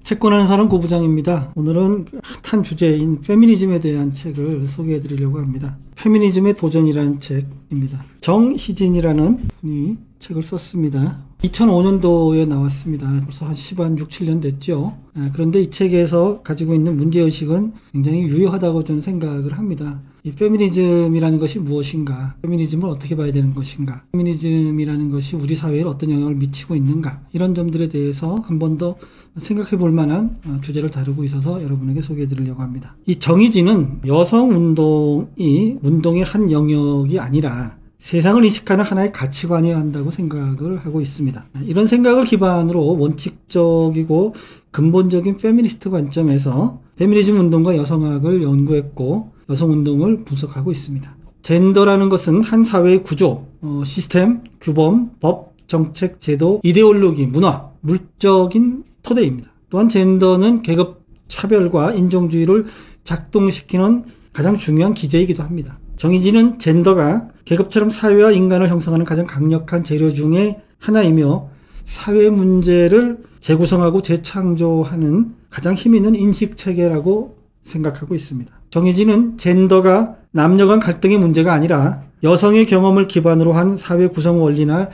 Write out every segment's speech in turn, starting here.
채권하는 사람 고부장입니다. 오늘은 핫한 주제인 페미니즘에 대한 책을 소개해 드리려고 합니다. 페미니즘의 도전이라는 책입니다. 정희진이라는 분이 책을 썼습니다. 2005년도에 나왔습니다. 벌써 한 6, 7년 됐죠. 그런데 이 책에서 가지고 있는 문제의식은 굉장히 유효하다고 저는 생각을 합니다. 이 페미니즘이라는 것이 무엇인가? 페미니즘을 어떻게 봐야 되는 것인가? 페미니즘이라는 것이 우리 사회에 어떤 영향을 미치고 있는가? 이런 점들에 대해서 한 번 더 생각해 볼 만한 주제를 다루고 있어서 여러분에게 소개해 드리려고 합니다. 이 정의진은 여성운동이 운동의 한 영역이 아니라 세상을 인식하는 하나의 가치관이어야 한다고 생각을 하고 있습니다. 이런 생각을 기반으로 원칙적이고 근본적인 페미니스트 관점에서 페미니즘 운동과 여성학을 연구했고 여성운동을 분석하고 있습니다. 젠더라는 것은 한 사회의 구조, 시스템, 규범, 법, 정책, 제도, 이데올로기, 문화, 물적인 토대입니다. 또한 젠더는 계급 차별과 인종주의를 작동시키는 가장 중요한 기제이기도 합니다. 정의진은 젠더가 계급처럼 사회와 인간을 형성하는 가장 강력한 재료 중에 하나이며 사회 문제를 재구성하고 재창조하는 가장 힘있는 인식체계라고 생각하고 있습니다. 정의진은 젠더가 남녀 간 갈등의 문제가 아니라 여성의 경험을 기반으로 한 사회 구성 원리나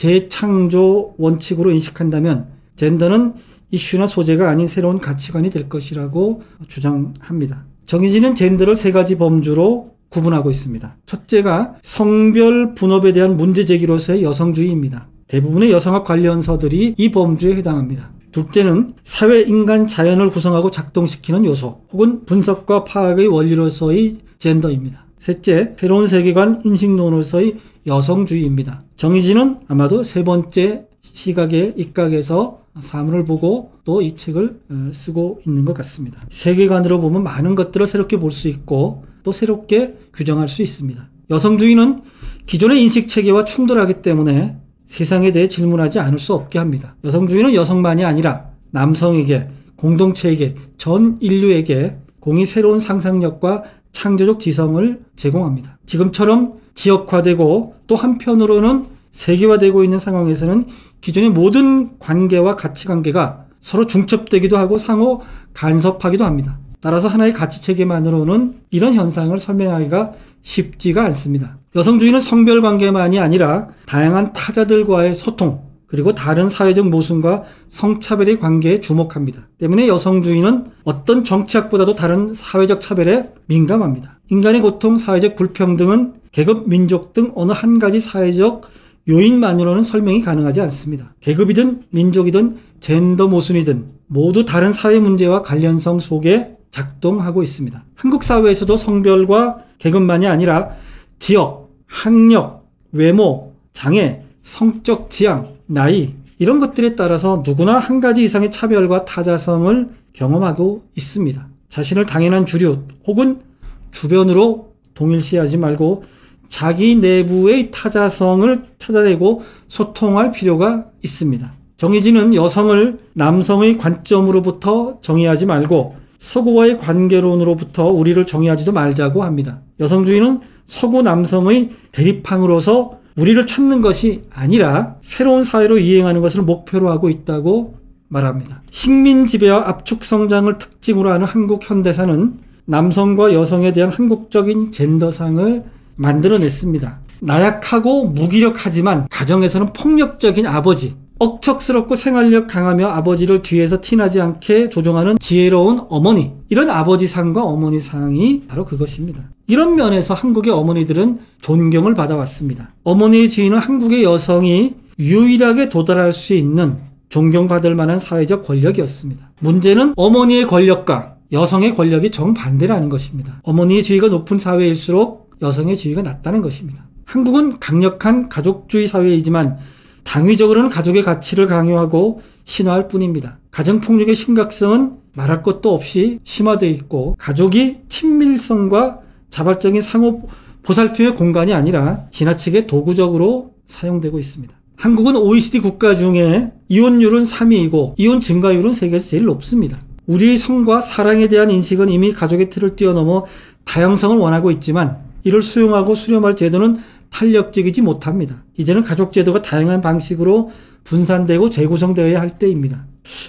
재창조 원칙으로 인식한다면 젠더는 이슈나 소재가 아닌 새로운 가치관이 될 것이라고 주장합니다. 정의진은 젠더를 세 가지 범주로 구분하고 있습니다. 첫째가 성별 분업에 대한 문제 제기로서의 여성주의입니다. 대부분의 여성학 관련서들이 이 범주에 해당합니다. 둘째는 사회, 인간, 자연을 구성하고 작동시키는 요소 혹은 분석과 파악의 원리로서의 젠더입니다. 셋째, 새로운 세계관 인식론으로서의 여성주의입니다. 정의진은 아마도 세 번째 시각의 입각에서 사문을 보고 또 이 책을 쓰고 있는 것 같습니다. 세계관으로 보면 많은 것들을 새롭게 볼 수 있고 또 새롭게 규정할 수 있습니다. 여성주의는 기존의 인식체계와 충돌하기 때문에 세상에 대해 질문하지 않을 수 없게 합니다. 여성주의는 여성만이 아니라 남성에게, 공동체에게, 전 인류에게 공히 새로운 상상력과 창조적 지성을 제공합니다. 지금처럼 지역화되고 또 한편으로는 세계화되고 있는 상황에서는 기존의 모든 관계와 가치관계가 서로 중첩되기도 하고 상호 간섭하기도 합니다. 따라서 하나의 가치체계만으로는 이런 현상을 설명하기가 쉽지가 않습니다. 여성주의는 성별관계만이 아니라 다양한 타자들과의 소통 그리고 다른 사회적 모순과 성차별의 관계에 주목합니다. 때문에 여성주의는 어떤 정치학보다도 다른 사회적 차별에 민감합니다. 인간의 고통, 사회적 불평등은 계급, 민족 등 어느 한 가지 사회적 요인만으로는 설명이 가능하지 않습니다. 계급이든 민족이든 젠더 모순이든 모두 다른 사회 문제와 관련성 속에 작동하고 있습니다. 한국 사회에서도 성별과 계급만이 아니라 지역, 학력, 외모, 장애, 성적 지향, 나이 이런 것들에 따라서 누구나 한 가지 이상의 차별과 타자성을 경험하고 있습니다. 자신을 당연한 주류 혹은 주변으로 동일시하지 말고 자기 내부의 타자성을 찾아내고 소통할 필요가 있습니다. 정의진은 여성을 남성의 관점으로부터 정의하지 말고 서구와의 관계론으로부터 우리를 정의하지도 말자고 합니다. 여성주의는 서구 남성의 대립항으로서 우리를 찾는 것이 아니라 새로운 사회로 이행하는 것을 목표로 하고 있다고 말합니다. 식민 지배와 압축 성장을 특징으로 하는 한국 현대사는 남성과 여성에 대한 한국적인 젠더상을 만들어냈습니다. 나약하고 무기력하지만 가정에서는 폭력적인 아버지, 억척스럽고 생활력 강하며 아버지를 뒤에서 티나지 않게 조종하는 지혜로운 어머니, 이런 아버지상과 어머니상이 바로 그것입니다. 이런 면에서 한국의 어머니들은 존경을 받아왔습니다. 어머니의 지위는 한국의 여성이 유일하게 도달할 수 있는 존경받을 만한 사회적 권력이었습니다. 문제는 어머니의 권력과 여성의 권력이 정반대라는 것입니다. 어머니의 지위가 높은 사회일수록 여성의 지위가 낮다는 것입니다. 한국은 강력한 가족주의 사회이지만 당위적으로는 가족의 가치를 강요하고 신화할 뿐입니다. 가정폭력의 심각성은 말할 것도 없이 심화되어 있고 가족이 친밀성과 자발적인 상호 보살핌의 공간이 아니라 지나치게 도구적으로 사용되고 있습니다. 한국은 OECD 국가 중에 이혼율은 3위이고 이혼 증가율은 세계에서 제일 높습니다. 우리의 성과 사랑에 대한 인식은 이미 가족의 틀을 뛰어넘어 다양성을 원하고 있지만 이를 수용하고 수렴할 제도는 탄력적이지 못합니다. 이제는 가족제도가 다양한 방식으로 분산되고 재구성되어야 할 때입니다.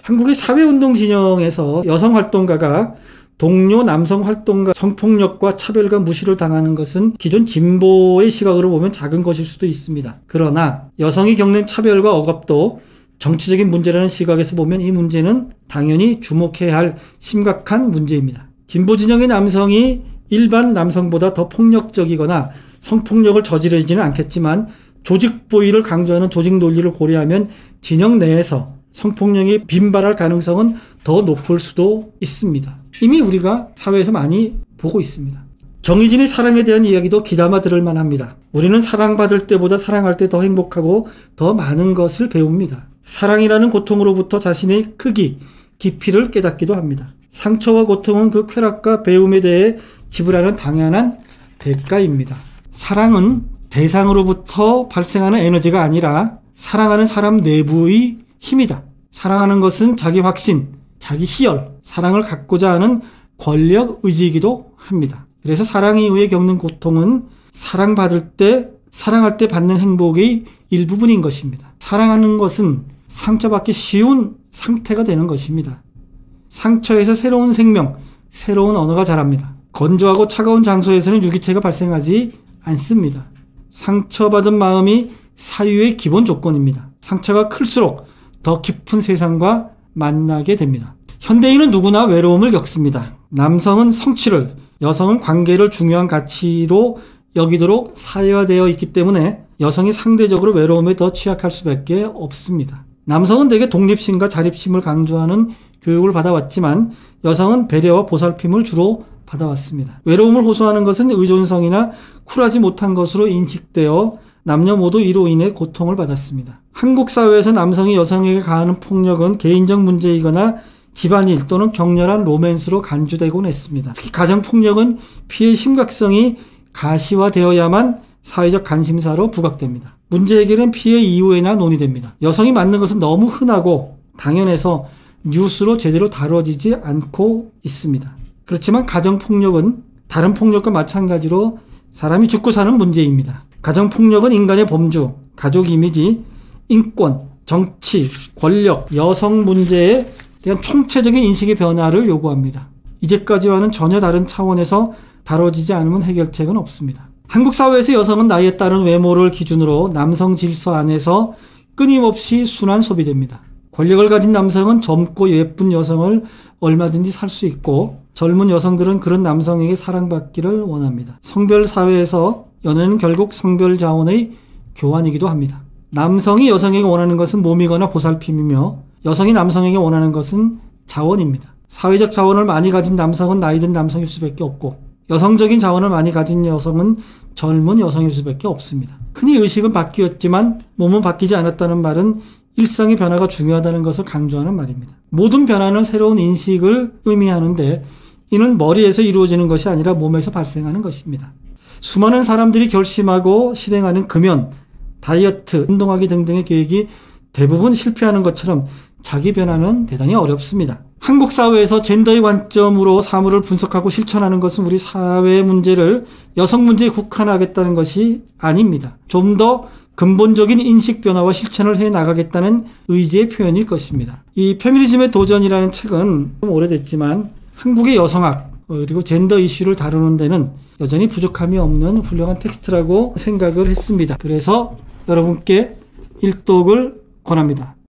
한국의 사회운동 진영에서 여성활동가가 동료 남성활동가 성폭력과 차별과 무시를 당하는 것은 기존 진보의 시각으로 보면 작은 것일 수도 있습니다. 그러나 여성이 겪는 차별과 억압도 정치적인 문제라는 시각에서 보면 이 문제는 당연히 주목해야 할 심각한 문제입니다. 진보 진영의 남성이 일반 남성보다 더 폭력적이거나 성폭력을 저지르지는 않겠지만 조직 보위를 강조하는 조직 논리를 고려하면 진영 내에서 성폭력이 빈발할 가능성은 더 높을 수도 있습니다. 이미 우리가 사회에서 많이 보고 있습니다. 정의진의 사랑에 대한 이야기도 귀담아 들을 만합니다. 우리는 사랑받을 때보다 사랑할 때 더 행복하고 더 많은 것을 배웁니다. 사랑이라는 고통으로부터 자신의 크기, 깊이를 깨닫기도 합니다. 상처와 고통은 그 쾌락과 배움에 대해 지불하는 당연한 대가입니다. 사랑은 대상으로부터 발생하는 에너지가 아니라 사랑하는 사람 내부의 힘이다. 사랑하는 것은 자기 확신, 자기 희열, 사랑을 갖고자 하는 권력 의지이기도 합니다. 그래서 사랑 이후에 겪는 고통은 사랑받을 때, 사랑할 때 받는 행복의 일부분인 것입니다. 사랑하는 것은 상처받기 쉬운 상태가 되는 것입니다. 상처에서 새로운 생명, 새로운 언어가 자랍니다. 건조하고 차가운 장소에서는 유기체가 발생하지 않습니다. 상처받은 마음이 사유의 기본 조건입니다. 상처가 클수록 더 깊은 세상과 만나게 됩니다. 현대인은 누구나 외로움을 겪습니다. 남성은 성취를, 여성은 관계를 중요한 가치로 여기도록 사회화되어 있기 때문에 여성이 상대적으로 외로움에 더 취약할 수밖에 없습니다. 남성은 대개 독립심과 자립심을 강조하는 교육을 받아왔지만 여성은 배려와 보살핌을 주로 받아왔습니다. 외로움을 호소하는 것은 의존성이나 쿨하지 못한 것으로 인식되어 남녀 모두 이로 인해 고통을 받았습니다. 한국 사회에서 남성이 여성에게 가하는 폭력은 개인적 문제이거나 집안일 또는 격렬한 로맨스로 간주되곤 했습니다. 특히 가정폭력은 피해의 심각성이 가시화되어야만 사회적 관심사로 부각됩니다. 문제 해결은 피해 이후에나 논의됩니다. 여성이 맞는 것은 너무 흔하고 당연해서 뉴스로 제대로 다뤄지지 않고 있습니다. 그렇지만 가정폭력은 다른 폭력과 마찬가지로 사람이 죽고 사는 문제입니다. 가정폭력은 인간의 범주, 가족 이미지, 인권, 정치, 권력, 여성 문제에 대한 총체적인 인식의 변화를 요구합니다. 이제까지와는 전혀 다른 차원에서 다뤄지지 않으면 해결책은 없습니다. 한국 사회에서 여성은 나이에 따른 외모를 기준으로 남성 질서 안에서 끊임없이 순환 소비됩니다. 권력을 가진 남성은 젊고 예쁜 여성을 얼마든지 살 수 있고 젊은 여성들은 그런 남성에게 사랑받기를 원합니다. 성별 사회에서 연애는 결국 성별 자원의 교환이기도 합니다. 남성이 여성에게 원하는 것은 몸이거나 보살핌이며 여성이 남성에게 원하는 것은 자원입니다. 사회적 자원을 많이 가진 남성은 나이 든 남성일 수밖에 없고 여성적인 자원을 많이 가진 여성은 젊은 여성일 수밖에 없습니다. 흔히 의식은 바뀌었지만 몸은 바뀌지 않았다는 말은 일상의 변화가 중요하다는 것을 강조하는 말입니다. 모든 변화는 새로운 인식을 의미하는데 이는 머리에서 이루어지는 것이 아니라 몸에서 발생하는 것입니다. 수많은 사람들이 결심하고 실행하는 금연, 다이어트, 운동하기 등등의 계획이 대부분 실패하는 것처럼 자기 변화는 대단히 어렵습니다. 한국 사회에서 젠더의 관점으로 사물을 분석하고 실천하는 것은 우리 사회의 문제를 여성 문제에 국한하겠다는 것이 아닙니다. 좀 더 근본적인 인식 변화와 실천을 해 나가겠다는 의지의 표현일 것입니다. 이 페미니즘의 도전이라는 책은 좀 오래됐지만 한국의 여성학 그리고 젠더 이슈를 다루는 데는 여전히 부족함이 없는 훌륭한 텍스트라고 생각을 했습니다. 그래서 여러분께 일독을 권합니다.